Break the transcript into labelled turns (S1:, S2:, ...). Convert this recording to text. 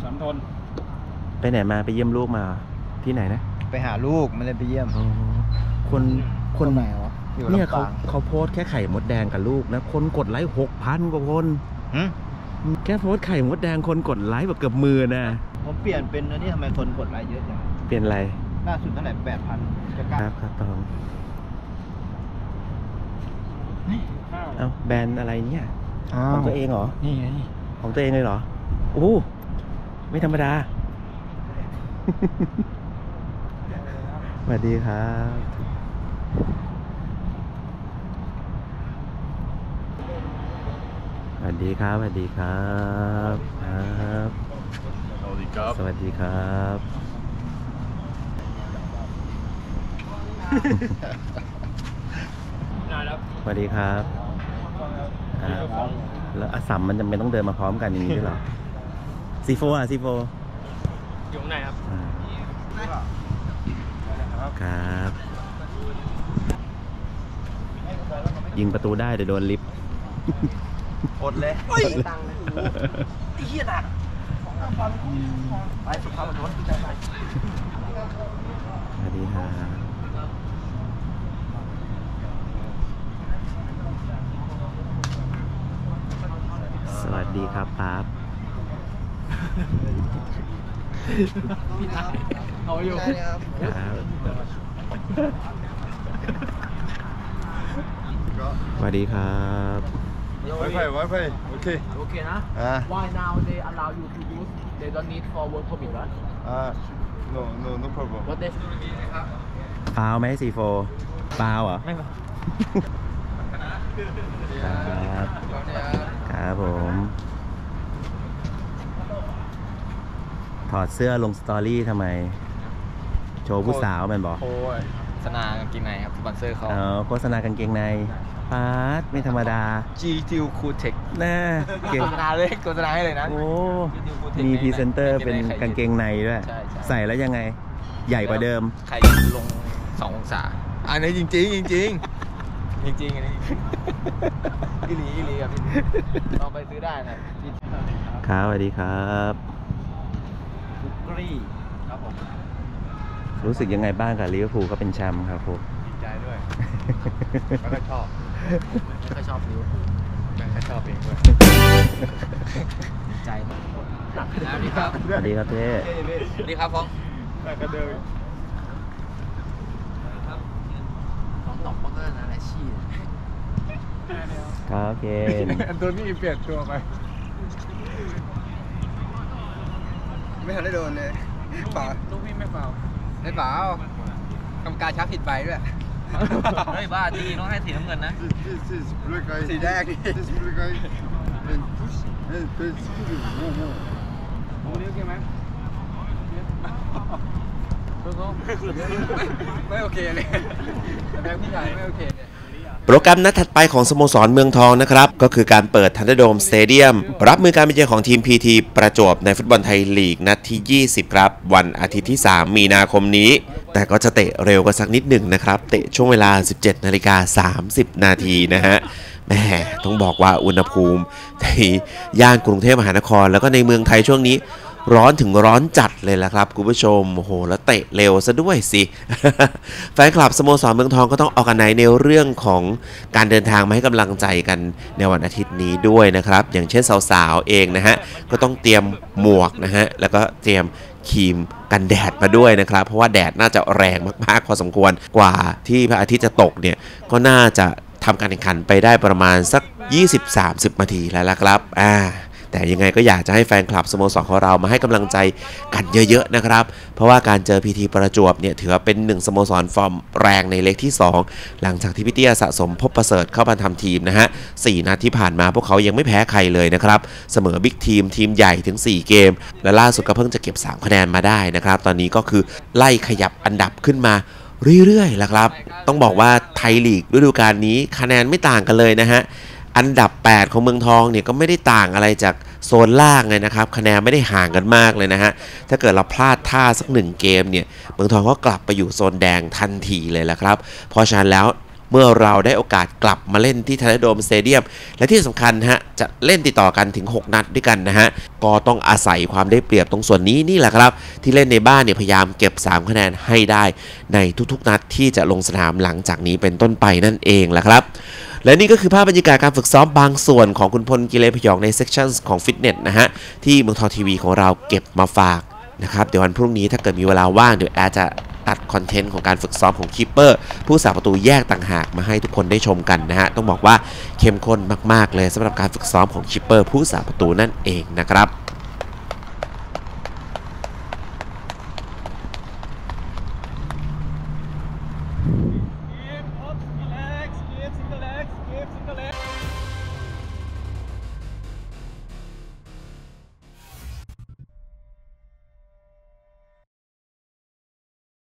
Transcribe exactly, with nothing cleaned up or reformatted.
S1: สามทน
S2: ไปไหนมาไปเยี่ยมลูกมาที่ไหนนะ
S3: ไปหาลูกไม่ได้ไปเยี่ยม
S2: คน
S3: คนไหนวะ
S2: เนี่ยเขาเขาโพสแค่ไข่มดแดงกับลูกนะคนกดไลค์หกพันกว่าคนแค่โพสไข่มดแดงคนกดไลค์แบบเกือบมือนะ
S3: ผมเปลี่ยนเป็นอันนี้ทำไมคนกดไลค์เยอะจัง
S2: เปลี่ยนอะไร
S3: ล่าสุดเท่าไหร่แปดพัน
S2: ครับครับตองเอาแบรนด์อะไรเนี่ยของตัวเองเหรอ
S3: นี่ไง
S2: ของตัวเองเลยเหรอโอ้ไม่ธรรมดาสวัสดีครับสวัสดีครับสวัสดีครับครับสวัสดีครับสวัสดีครับสวัสดีครับแล้วอสัมมันจำเป็นต้องเดินมาพร้อมกันอย่างนี้ด้วยเหรอซีโฟอ่ะซีโฟ
S1: อยู่ไหนครับ
S2: ครับยิงประตูได้แต่โดนลิฟต์
S3: อดเลยตังค์เลยไอ้เหี้ยหนักไปสุภาพบุรุษใจไป
S2: สวัสดีค่ะสวัสดีครับป๊าบ
S1: เอาอยู่
S2: ครับสวัสดีครับ
S4: Wi-Fi Wi-Fi โอเค
S1: โอเคนะ Why now they allow you to use they don't need for work permit right
S4: อ่า no no no problem
S1: what they
S2: ฟาวไหมซีโฟฟาวเหรอไม่ครับครับผมถอดเสื้อลงสตอรี่ทำไมโชว์ผู้สาวมันบอก
S3: โฆษณากางเกงในครับสปอนเซอร์เขา
S2: เออโฆษณากางเกงในปาร์ตไม่ธรรมดา
S3: จี ที ยู Cool Tech
S2: น่า
S3: โฆษณาเลยโฆษณาให้เลยนะ
S2: โอ้มีพรีเซนเตอร์เป็นกางเกงในด้วยใส่แล้วยังไงใหญ่กว่าเดิม
S3: ใครลงสององศาอันนี้จริงจริงจริงจริงจริงจริงอันนี้อีหลีอีหลีครับพี่ลองไปซื้อได้นะครับ
S2: สวัสดีครับ
S3: คุกกี้ครับผม
S2: รู้สึกยังไงบ้างกับลิเวอร์พูลก็เป็นแชมป์ครับผม
S3: ดีใจด้วยไม่ค่อยชอบไม่ค่อยชอบลิเวอร์พูลไม่ค่อยชอบเองด้วยดีใจมากสวัสดีครับ
S2: สวัสดีครับเท่
S3: สวัสดีครับฟอง
S4: ก็เดิน
S3: ฟองตอบป้องกันอะไรชี้
S2: ครับเกน
S4: อันโตนี่เปลี่ยนตัวไปไม่ทันได้โดนเลยเปล่า
S1: ลูกพี่ไม่เปล่า
S3: ไม่เปล่ากรรมการชักผิดใบด้วยเฮ้ยบ้าจริงต้องให้สีน้ำเงินนะสีแดง
S1: โอ้นี่โอเคไหม
S3: ไม่โอเคเลยแบงค์พี่ชายไม่โอเคเลย
S2: โปรแกรมนัดถัดไปของสโมสรเมืองทองนะครับก็คือการเปิดทันเดอร์โดมสเตเดียมรับมือการไปเยือนของทีม พี ที ประจวบในฟุตบอลไทยลีกนัดที่ยี่สิบครับวันอาทิตย์ที่สามมีนาคมนี้แต่ก็จะเตะเร็วกันสักนิดหนึ่งนะครับเตะช่วงเวลา สิบเจ็ดนาฬิกาสามสิบนาทีนะฮะแหมต้องบอกว่าอุณหภูมิในย่านกรุงเทพมหานครแล้วก็ในเมืองไทยช่วงนี้ร้อนถึงร้อนจัดเลยละครับคุณผู้ชมโอ้โหแล้วเตะเร็วซะด้วยสิ แฟนคลับสโมสรเมืองทองก็ต้องออกกันไหนในเรื่องของการเดินทางมาให้กำลังใจกันในวันอาทิตย์นี้ด้วยนะครับอย่างเช่นสาวๆเองนะฮะก็ต้องเตรียมหมวกนะฮะแล้วก็เตรียมครีมกันแดดมาด้วยนะครับเพราะว่าแดดน่าจะแรงมากๆพอสมควรกว่าที่พระอาทิตย์จะตกเนี่ยก็น่าจะทำการแข่งขันไปได้ประมาณสัก ยี่สิบถึงสามสิบ นาทีแล้วละครับอ่าแต่ยังไงก็อยากจะให้แฟนคลับสโมสรของเรามาให้กำลังใจกันเยอะๆนะครับเพราะว่าการเจอ พี ที ประจวบเนี่ยถือว่าเป็นหนึ่งสโมสรฟอร์มแรงในเล็กที่สองหลังจากที่พี่เตี้ยสะสมพบประเสริฐเข้ามาทำทีมนะฮะสี่นัดที่ผ่านมาพวกเขายังไม่แพ้ใครเลยนะครับเสมอบิ๊กทีมทีมใหญ่ถึงสี่เกมและล่าสุดก็เพิ่งจะเก็บสามคะแนนมาได้นะครับตอนนี้ก็คือไล่ขยับอันดับขึ้นมาเรื่อยๆแล้วครับต้องบอกว่าไทยลีกฤดูกาลนี้คะแนนไม่ต่างกันเลยนะฮะอันดับแปดของเมืองทองเนี่ยก็ไม่ได้ต่างอะไรจากโซนล่างเลยนะครับคะแนนไม่ได้ห่างกันมากเลยนะฮะถ้าเกิดเราพลาดท่าสักหนึ่งเกมเนี่ยเมืองทองก็กลับไปอยู่โซนแดงทันทีเลยละครับเพราะฉะนั้นแล้วเมื่อเราได้โอกาสกลับมาเล่นที่ทันเดอร์โดมสเตเดียมและที่สำคัญฮะจะเล่นติดต่อกันถึงหกนัดด้วยกันนะฮะก็ต้องอาศัยความได้เปรียบตรงส่วนนี้นี่แหละครับที่เล่นในบ้านเนี่ยพยายามเก็บสามคะแนนให้ได้ในทุกๆนัดที่จะลงสนามหลังจากนี้เป็นต้นไปนั่นเองแหละครับและนี่ก็คือภาพบรรยากาศการฝึกซ้อมบางส่วนของคุณพลกิเลนพยองในเซกชันของฟิตเนสนะฮะที่เมืองทองทีวีของเราเก็บมาฝากนะครับเดี๋ยววันพรุ่งนี้ถ้าเกิดมีเวลาว่างเดี๋ยวแอดจะตัดคอนเทนต์ของการฝึกซ้อมของคีปเปอร์ผู้สาประตูแยกต่างหากมาให้ทุกคนได้ชมกันนะฮะต้องบอกว่าเข้มข้นมากๆเลยสำหรับการฝึกซ้อมของคีปเปอร์ผู้สาประตูนั่นเองนะครับ